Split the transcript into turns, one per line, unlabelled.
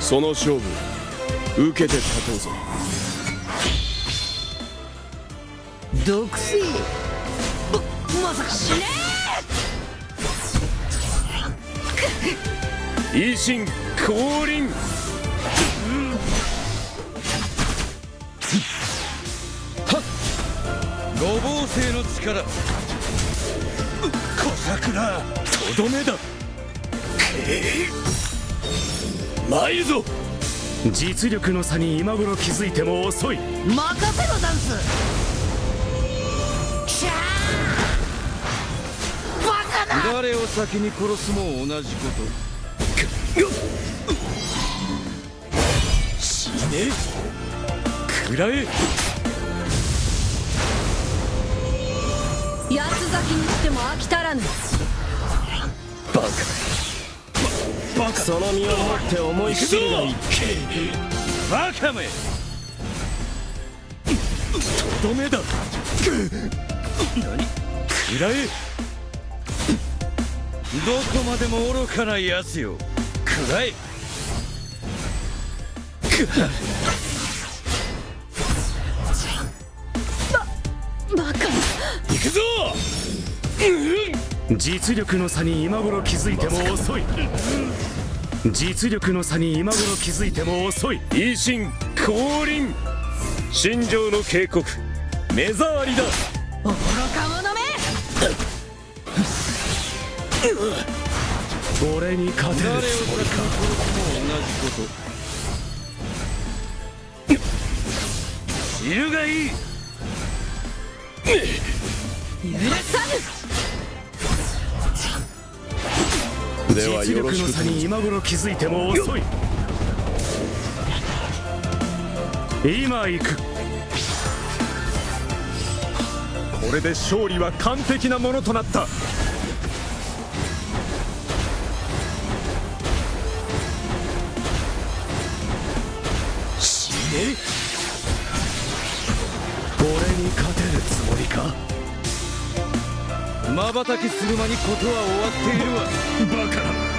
その勝負受けて立とうぞ。
毒性まさか死ね
ー維新降臨。
五芒星の力小桜
とどめだ。参るぞ。
実力の差に今頃気づいても遅い。
任せろダンス。キャーバカな。
誰を先に殺すも同じこと。
死ね食らえ。
八つ咲きにしても飽き足らぬ。
バカその身をもって思いっきりの一
バカめ。
とどめだ。何食らえ。
どこまでも愚かなやつよ。食らえ。
バカ。
行くぞ。
実力の差に今頃気づいても遅い。実力の差に今頃気づいても遅い。
維新降臨。心情の警告目障りだ。
愚か者め。
俺に勝てる
誰を先に
つもりか。
殺すも同じこと。知るがいい。
許さぬ。
では
実
よろしく
力の差に今頃気づいても遅い。今行く。
これで勝利は完璧なものとなった。死ね。
俺に勝てるつもりか。
瞬きする間にことは終わっているわ。
バカな。